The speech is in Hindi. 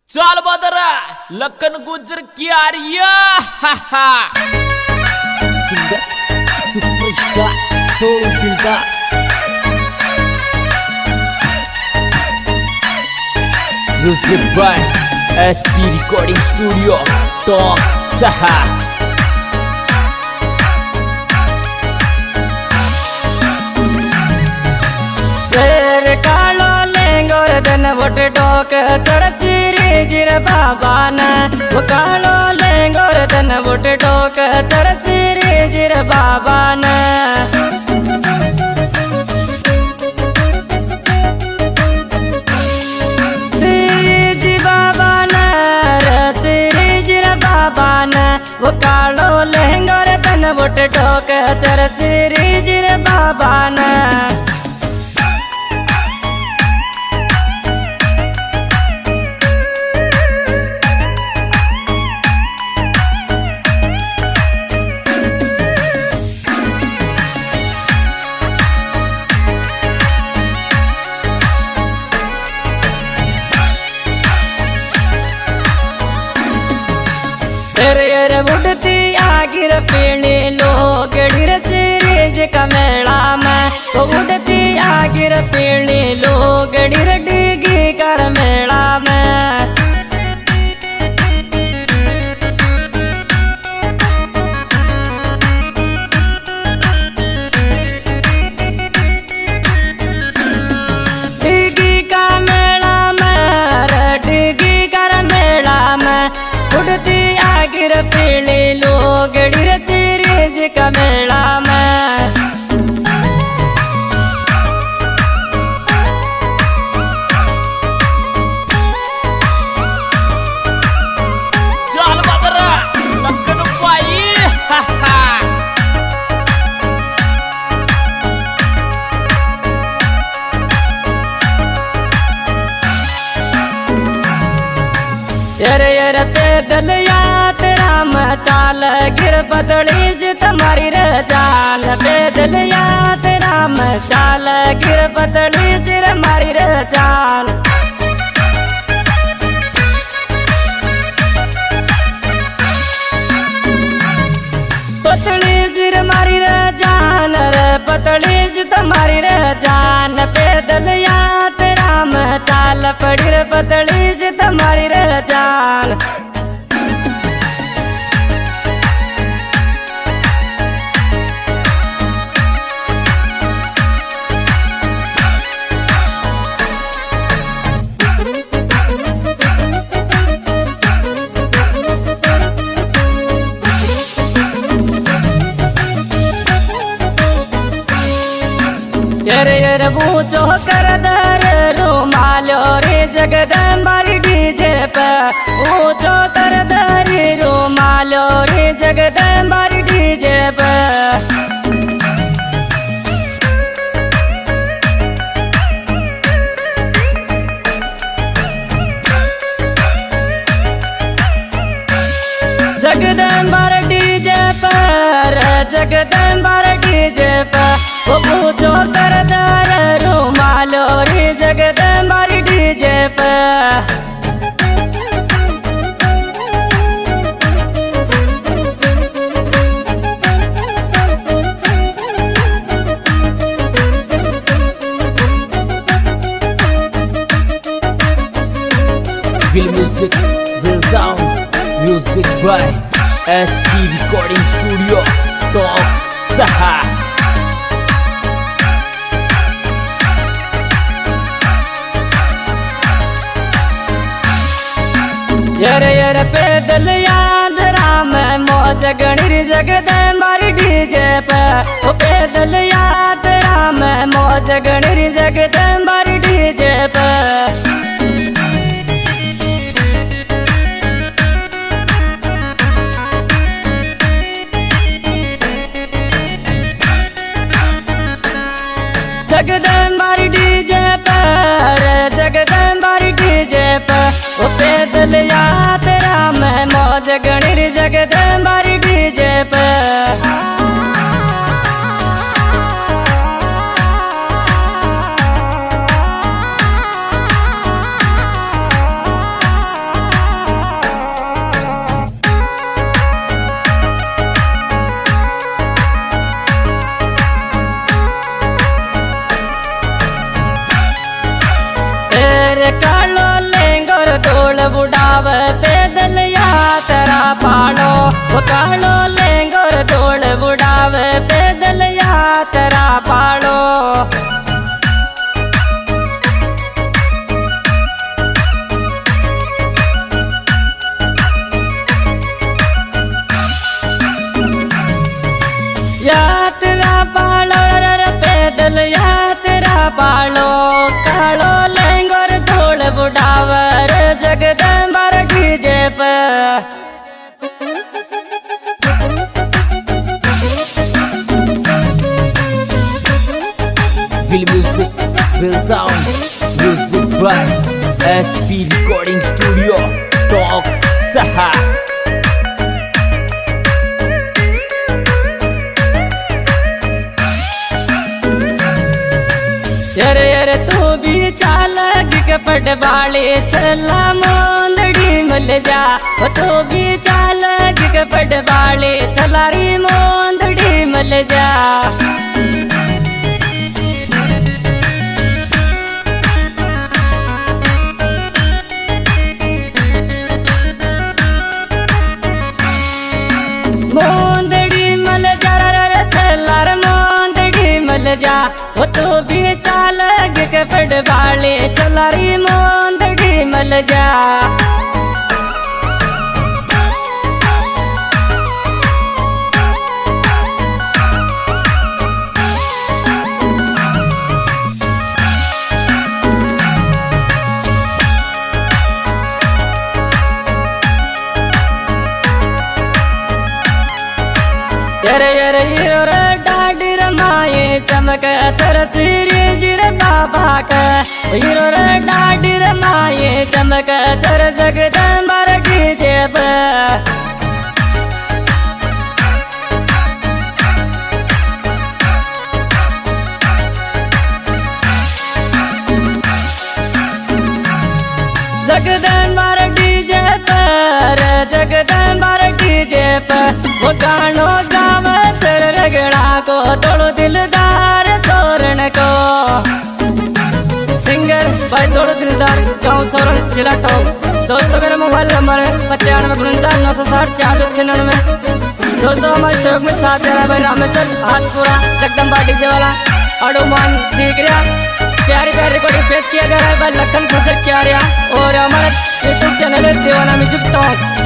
चाल बदरा लखन गुजर क्या रिया सिंगर सुपरस्टार सोल का music by SP recording studio टॉप सहा कालो लेंगोर दन वोट डोक चरसिरी जिर बाबा न वो कालो लेंगोर दन वोट डोक चरसिरी जिर बाबा न श्री जी बाबा न श्री जिर बाबा न वो कालो लेंगोर दन वोट डोक चरसिरी जिर बाबा न उड़ती आगिर पीणी लोग सिरीज का मेला में तो उड़ती आगिर पीणी लोग डिगी कर मेला में डिगी का मेला में डिगी कर मेला में उड़ती आगिर पीली लोग सिरीज का मेला में चाल बदरा लखन पाई यर पैदल यात्रा में चाल गिर बदली से तुम्हारी रजान पैदल यात्रा में चाल गिर बदली से हमारी रजान पतली सिर मारी रजान रे पतली से तुम्हारी रजान पैदल यात्रा में चाल पड़ी रे पतली से तुम्हारी रजान यर बूचो कर दर रूमालो रे जगदम्बारी डीजे पे ऊंचो कर दर रूमालो रे जगदम्बारी डीजे पे जगदम्बार डीजे पर जगदम्बार डीजे पर वो पूछो कर दर रूमालो रे जगदम्बार डीजे पर Will music Will sound music by SP recording studio टॉप सहा यर पैदल याद राम मौज गणिर जगदम्बारी डीजे पे ओ पैदल याद राम मौज गणिर जगदम्बारी डीजे पे जगदम्बारी डीजे पर जगदम्बारी डीजे पर ओ पैदल यात्रा में मौज गणिर जगदम्बारी डीजे पर बालो कालो लहंगोर धूल बुढ़ावर जगदम्बर डीजे पे Will music, will sound, music by SP Recording Studio, Talk Saha. अरे अरे तू भी चाल के पटवाले चला मोंदड़ी मिल जा तू भी चाल के पटवाले चला री मोंदड़ी मिल जा मोंदड़ी मिल जा रे चला रे मोंदड़ी मिल जा तू भी चाल के पटवाले चला री मोंदड़ी मिल जा अरे अरे रे डाडी रमाए चमक अथर सिरी जिर बाबा का हीरो रे डाडी रमाए चमक अथर जगदम्बर डीजे पे जगदम्बर डीजे पर जगदम्बर डीजे पर वो गानो गावे सर रगड़ा को तोड़ो दिलदार सोरण को सिंगर भाई तोड़ो दिलदार गाँव सोरण जिला टॉप दोस्तों मेरा मोबाइल नंबर है 9549604696 दोस्तों हमारे शौक में साथ दे रहा है भाई रामेश्वर हाथपुरा जगदम्बा डीजे वाला अडोमान ठीक रहा प्यारी प्यारी रिकॉर्डिंग पेश किया जा रहा है भाई लखन गुजर क्या और हमारा यूट्यूब चैनल है दीवाना म्यूजिक टॉक।